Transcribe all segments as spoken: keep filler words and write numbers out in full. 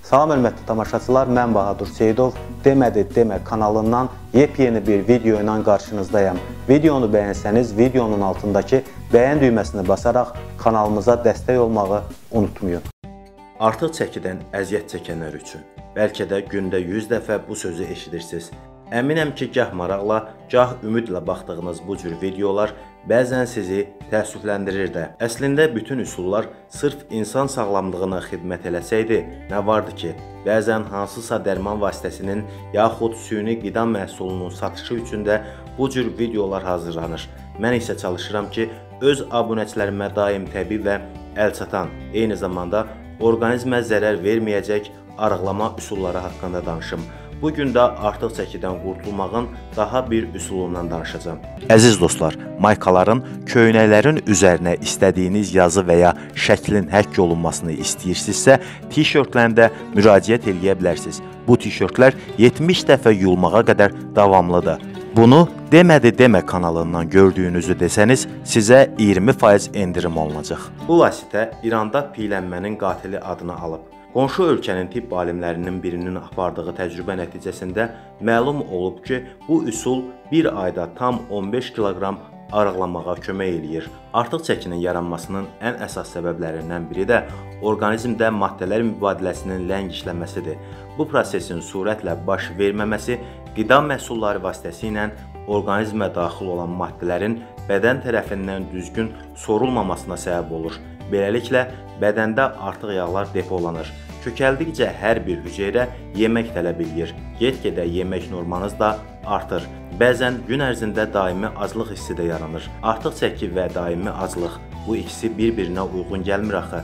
Salam hörmətli tamaşaçılar, mən Bahadur Seyidov. Demədi demə kanalından yepyeni bir video ilə qarşınızdayım. Videonu bəyənsəniz, videonun altındakı bəyən düyməsini basaraq kanalımıza dəstək olmağı unutmayın. Artıq çəkidən əziyyət çəkənlər üçün bəlkə də gündə yüz dəfə bu sözü eşidirsiniz. Əminəm ki, gah maraqla, gah ümidlə baxdığınız bu cür videolar bəzən sizi təəssüfləndirir də. Əslində bütün üsullar sırf insan sağlamlığına xidmət eləsəydi, nə vardı ki, bəzən hansısa dərman vasitəsinin yaxud süni qida məhsulunun satışı üçün də bu cür videolar hazırlanır. Mən isə çalışıram ki, öz abunəçilərimə daim təbii və əlçatan, eyni zamanda orqanizmə zərər verməyəcək arıqlama üsulları haqqında danışım. Bugün də artıq çəkidən qurtulmağın daha bir üsulundan danışacağım. Əziz dostlar, maykaların, köynəklərin üzərinə istədiyiniz yazı və ya şəklin həkk olunmasını istəyirsinizsə, tişörtlərində müraciət eləyə bilərsiniz. Bu tişörtlər yetmiş dəfə yuyulmağa qədər davamlıdır. Bunu Demədi demə kanalından gördüyünüzü desəniz, sizə iyirmi faiz endirim olunacaq. Bu vasitə İranda piylənmənin qatili adını alıb. Qonşu ölkənin tibb alimlərinin birinin apardığı təcrübə nəticəsində məlum olub ki, bu üsul bir ayda tam on beş kiloqram arıqlamağa kömək eləyir. Artıq çəkinin yaranmasının ən əsas səbəblərindən biri də orqanizmdə maddələr mübadiləsinin ləng işləməsidir. Bu prosesin sürətlə baş verməməsi qida məhsulları vasitəsilə orqanizmə daxil olan maddələrin bədən tərəfindən düzgün sorulmamasına səbəb olur. Beləliklə, bədəndə artıq yağlar depolanır. Kökəldikcə hər bir hüceyrə yemək tələb edir. Get-gedə yemək normanız da artır. Bəzən gün ərzində daimi aclıq hissi də yaranır. Artıq çəki və daimi aclıq, bu ikisi bir-birinə uyğun gəlmir axı.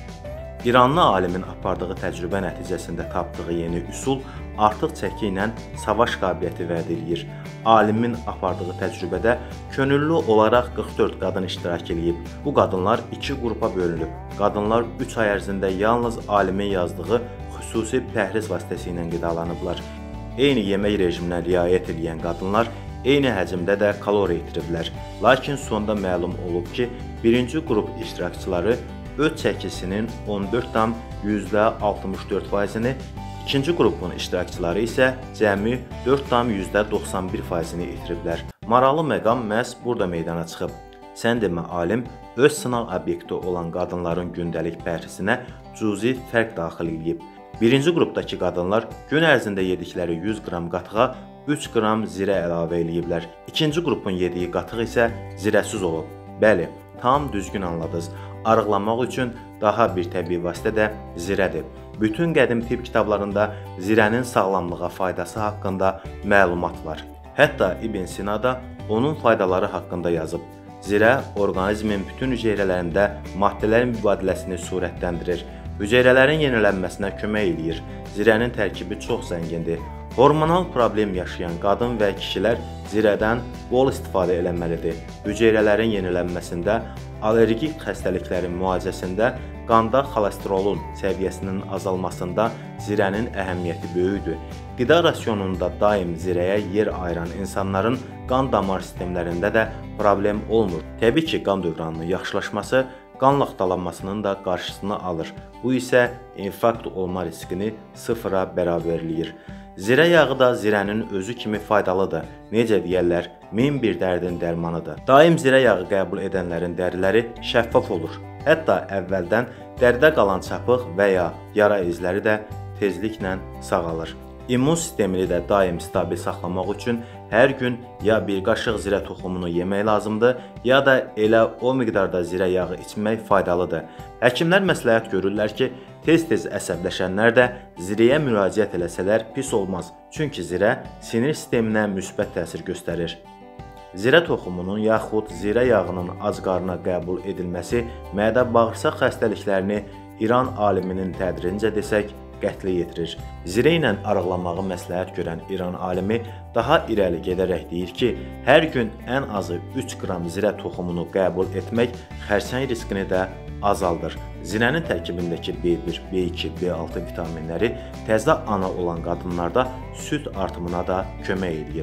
İranlı alimin apardığı təcrübə nəticəsində tapdığı yeni üsul artıq çəki ilə savaş qabiliyyəti vəd edir. Alimin apardığı təcrübədə könüllü olaraq qırx dörd qadın iştirak edib. Bu qadınlar iki qrupa bölünüb. Qadınlar üç ay ərzində yalnız alimin yazdığı xüsusi pəhriz vasitəsilə qidalanıblar. Eyni yemək rejiminə riayət edən qadınlar eyni həcmdə də kalori itiriblər. Lakin sonda məlum olub ki, birinci qrup iştirakçıları öz çəkisinin on dörd tam yüzdə altmış dörd faizini, İkinci qrupun iştirakçıları isə cəmi dörd tam yüzdə doxsan bir faizini itiriblər. Maraqlı məqam məhz burada meydana çıxıb. Sən demə alim öz sınaq obyekti olan qadınların gündəlik pəhrizinə cüzi fərq daxil edib. Birinci qrupdakı qadınlar gün ərzində yedikləri yüz qram qatığa üç qram zirə əlavə ediblər. İkinci qrupun yediyi qatıq isə zirəsiz olub. Bəli, tam düzgün anladınız. Arıqlamaq üçün daha bir təbii vasitə də zirədir. Bütün qədim tibb kitablarında zirənin sağlamlığa faydası haqqında məlumat var. Hətta İbn Sina da onun faydaları haqqında yazıb. Zirə orqanizmin bütün hüceyrələrində maddələr mübadiləsini sürətləndirir. Hüceyrələrin yenilənməsinə kömək eləyir. Zirənin tərkibi çox zəngindir. Hormonal problem yaşayan qadın və kişilər zirədən bol istifadə eləməlidir. Hüceyrələrin yenilənməsində, allergik xəstəliklərin müalicəsində, qanda xolesterolun səviyyəsinin azalmasında zirənin əhəmiyyəti böyükdür. Qida rasionunda daim zirəyə yer ayıran insanların qan damar sistemlərində də problem olmur. Təbii ki, qan dövranının yaxşılaşması qan laxtalanmasının da qarşısını alır. Bu isə infarkt olma riskini sıfıra bərabərləyir. Zirə yağı da zirənin özü kimi faydalıdır. Necə deyərlər, min bir dərdin dərmanıdır. Daim zirə yağı qəbul edənlərin dəriləri şəffaf olur. Hətta əvvəldən dəridə qalan çapıq və ya yara izləri də tezliklə sağalır. İmmun sistemini də daim stabil saxlamaq üçün hər gün ya bir qaşıq zirə toxumunu yemək lazımdır, ya da elə o miqdarda zirə yağı içmək faydalıdır. Həkimlər məsləhət görürlər ki, tez-tez əsəbləşənlər də zirəyə müraciət eləsələr pis olmaz. Çünki zirə sinir sisteminə müsbət təsir göstərir. Zirə toxumunun yaxud zirə yağının ac qarına qəbul edilməsi mədə-bağırsaq xəstəliklərini İran aliminin tədrincə desək qətlə yetirir. Zirə ilə arıqlamağı məsləhət görən İran alimi daha irəli gedərək deyir ki, hər gün ən azı üç qram zirə toxumunu qəbul etmək xərçəng riskini də azaldır. Zirənin tərkibindəki B bir, B iki, B altı vitaminləri təzə ana olan qadınlarda süd artımına da kömək edir.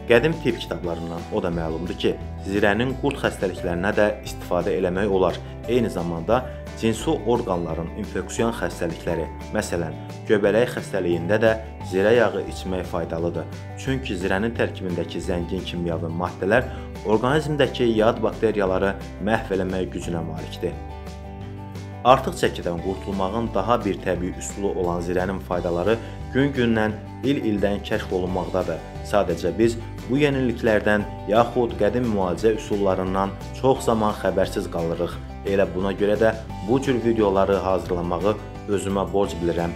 Qədim tibb kitablarından o da məlumdur ki, zirənin qurd xəstəliklərinə də istifadə eləmək olar. Eyni zamanda cinsi orqanların infeksiyon xəstəlikləri, məsələn, göbələk xəstəliyində də zirə yağı içmək faydalıdır. Çünki zirənin tərkibindəki zəngin kimyəvi maddələr orqanizmdəki yad bakteriyaları məhv eləmək gücünə malikdir. Artıq çəkidən qurtulmağın daha bir təbii üsulu olan zirənin faydaları gün-gündən, il-ildən kəşf olunmaqdadır. Sadəcə biz bu yeniliklərdən yaxud qədim müalicə üsullarından çox zaman xəbərsiz qalırıq. Elə buna görə də bu cür videoları hazırlamağı özümə borc bilirəm.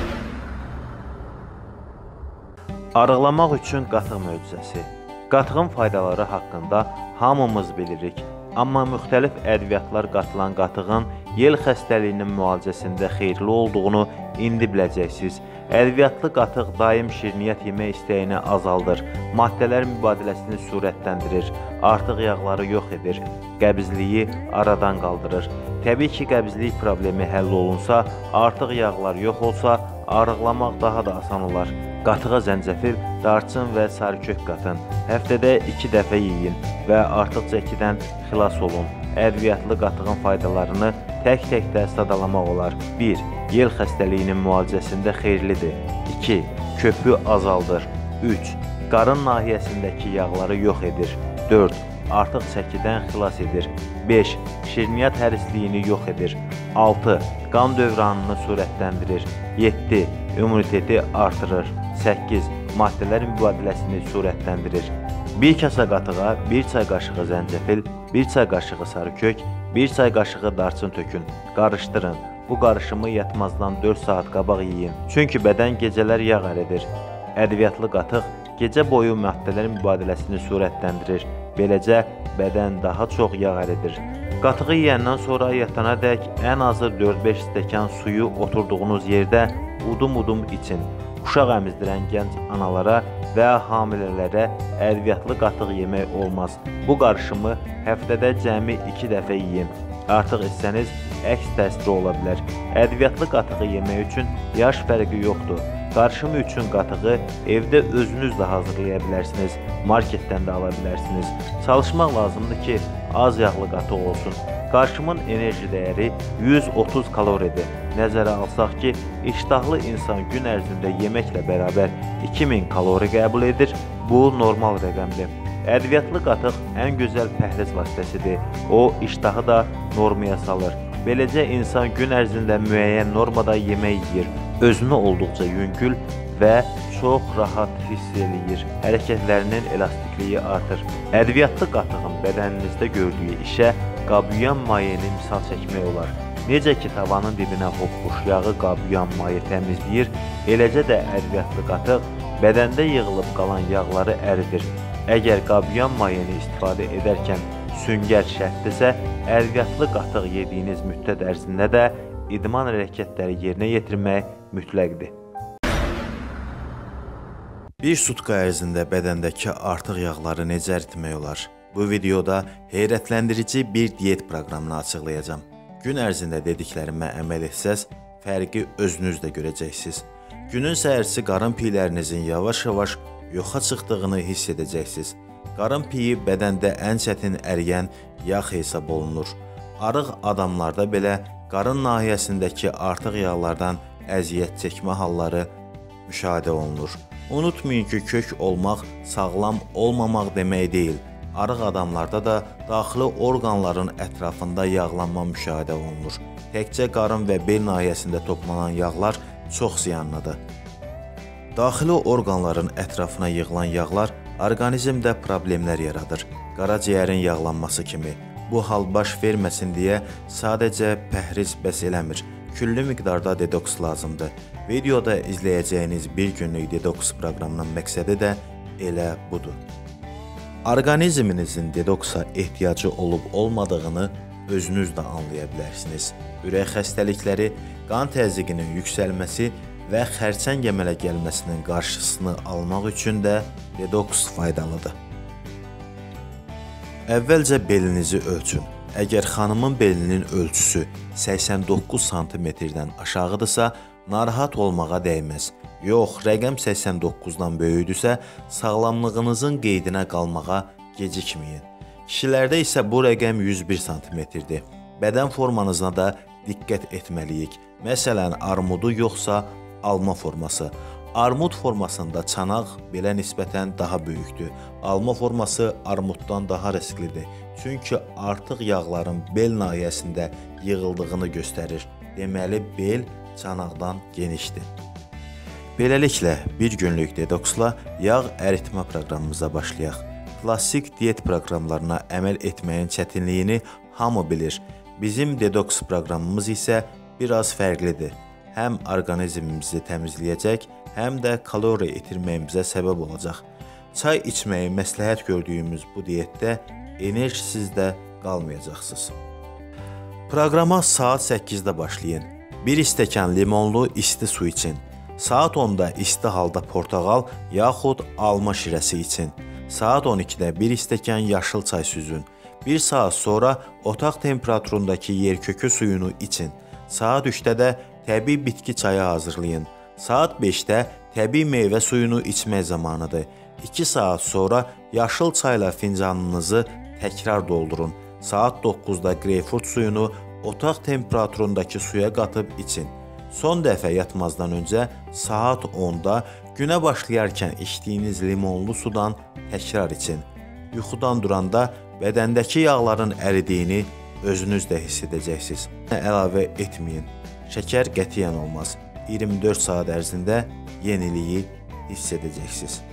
Arıqlamaq üçün qatıq möcüzəsi. Qatığın faydaları haqqında hamımız bilirik. Amma müxtəlif ədviyyatlar qatılan qatığın yel xəstəliyinin müalicəsində xeyirli olduğunu indi biləcəksiniz. Ədviyyatlı qatıq daim şirniyyat yemək istəyini azaldır, maddələr mübadiləsini sürətləndirir, artıq yağları yox edir, qəbizliyi aradan qaldırır. Təbii ki, qəbizlik problemi həll olunsa, artıq yağlar yox olsa, arıqlamaq daha da asan olar. Qatığa zəncəfil, darçın və sarıkök qatın. Həftədə iki dəfə yeyin və artıq çəkidən xilas olun. Ədviyyatlı qatığın faydalarını tək-tək də sadalamaq olar. bir. Yel xəstəliyinin müalicəsində xeyirlidir. iki. Köpü azaldır. üç. Qarın nahiyəsindəki yağları yox edir. dörd. Artıq çəkidən xilas edir. beş. Şirniyyat hərisliyini yox edir. altı. Qan dövranını sürətləndirir. yeddi. İmmuniteti artırır. səkkiz. Maddələr mübadiləsini sürətləndirir. Bir kasa qatığa bir çay qaşığı zəncəfil, bir çay qaşığı sarıkök, bir çay qaşığı darçın tökün. Qarışdırın. Bu qarışımı yatmazdan dörd saat qabaq yeyin. Çünki bədən gecələr yağ əridir. Ədviyyatlı qatıq gecə boyu maddələr mübadiləsini sürətləndirir. Beləcə bədən daha çox yağ əridir. Qatığı yeyəndən sonra yatana dək ən azı dörd-beş stəkan suyu oturduğunuz yerdə udum-udum için. Uşaq əmizdirən gənc analara və hamilələrə ədviyyatlı qatıq yemək olmaz. Bu qarışımı həftədə cəmi iki dəfə yeyin. Artıq etsəniz, əks təsiri ola bilər. Ədviyyatlı qatığı yemək üçün yaş fərqi yoxdur. Qarışımı üçün qatığı evdə özünüz də hazırlaya bilərsiniz, marketdən də ala bilərsiniz. Çalışmaq lazımdır ki, az yağlı qatıq olsun. Qarışımın enerji dəyəri yüz otuz kaloridir. Nəzərə alsaq ki, iştahlı insan gün ərzində yeməklə bərabər iki min kalori qəbul edir, bu normal rəqəmdir. Ədviyyatlı qatıq ən gözəl pəhriz vasitəsidir. O, iştahı da normaya salır. Beləcə insan gün ərzində müəyyən normada yemək yeyir. Özünü olduqca yüngül və çox rahat hiss eləyir. Hərəkətlərinin elastikliyi artır. Ədviyyatlı qatığın bədəninizdə gördüyü işə qabüyan mayeni misal çəkmək olar. Necə ki, tavanın dibinə hoppuş yağı qabüyan maye təmizləyir, eləcə də ədviyyatlı qatıq bədəndə yığılıb qalan yağları əridir. Əgər qabüyan mayeni istifadə edərkən süngər şərtdirsə, ədviyyatlı qatıq yediyiniz müddət ərzində də idman hərəkətləri yerinə yetirmək mütləqdir. Bir sutka ərzində bədəndəki artıq yağları necə əritmək olar? Bu videoda heyrətləndirici bir diyet proqramını açıqlayacağam. Gün ərzində dediklərimə əməl etsəz, fərqi özünüz də görəcəksiniz. Günün səhərsi qarın piylərinizin yavaş-yavaş yoxa çıxdığını hiss edəcəksiniz. Qarın piyi bədəndə ən çətin əriyən yağ hesab olunur. Arıq adamlarda belə qarın nahiyəsindəki artıq yağlardan əziyyət çəkmə halları müşahidə olunur. Unutmayın ki, kök olmaq sağlam olmamaq demək deyil. Arıq adamlarda da daxili orqanların ətrafında yağlanma müşahidə olunur. Təkcə qarın və bel nahiyəsində toplanan yağlar çox ziyanlıdır. Daxili orqanların ətrafına yığılan yağlar orqanizmdə problemlər yaradır. Qaraciyərin yağlanması kimi. Bu hal baş verməsin deyə sadəcə pəhriz bəs eləmir. Küllü miqdarda detoks lazımdır. Videoda izləyəcəyiniz bir günlük detoks proqramının məqsədi də elə budur. Orqanizminizin detoksa ehtiyacı olub-olmadığını özünüz də anlaya bilərsiniz. Ürək xəstəlikləri, qan təzyiqinin yüksəlməsi və xərçəng əmələ gəlməsinin qarşısını almaq üçün də detoks faydalıdır. Əvvəlcə belinizi ölçün. Əgər xanımın belinin ölçüsü səksən doqquz santimetrdən aşağıdırsa, narahat olmağa dəyməz. yox, rəqəm səksən doqquzdan böyükdürsə, sağlamlığınızın qeydinə qalmağa gecikməyin. Kişilərdə isə bu rəqəm yüz bir santimetrdir. Bədən formanızına da diqqət etməliyik. Məsələn, armudu yoxsa alma forması. Armud formasında çanaq belə nisbətən daha böyükdür. Alma forması armuddan daha risklidir. Çünki artıq yağların bel nahiyəsində yığıldığını göstərir. Deməli, bel çanaqdan genişdir. Beləliklə, bir günlük detoksla yağ əritmə proqramımıza başlayaq. Klassik diyet proqramlarına əməl etməyin çətinliyini hamı bilir. Bizim detoks proqramımız isə biraz fərqlidir. Həm orqanizmimizi təmizləyəcək, həm də kalori itirməyimizə səbəb olacaq. Çay içməyi məsləhət gördüyümüz bu diyetdə enerjisiz də qalmayacaqsınız. Proqrama saat səkkizdə başlayın. bir stəkan limonlu isti su için. Saat onda isti halda portağal yaxud alma şirəsi için. Saat on ikidə bir stəkan yaşıl çay süzün. bir saat sonra otaq temperaturundakı yerkökü suyunu için. Saat üçdə də təbii bitki çayı hazırlayın. Saat beşdə təbii meyvə suyunu içmək zamanıdır. iki saat sonra yaşıl çayla fincanınızı təkrar doldurun. Saat doqquzda qreyfurt suyunu otaq temperaturundakı suya qatıb için. Son dəfə yatmazdan öncə saat onda günə başlayarkən içdiyiniz limonlu sudan təkrar için. Yuxudan duranda bədəndəki yağların əridiyini özünüz də hiss edəcəksiniz. Əlavə etməyin. Şəkər qətiyyən olmaz. iyirmi dörd saat ərzində yeniliyi hiss edəcəksiniz.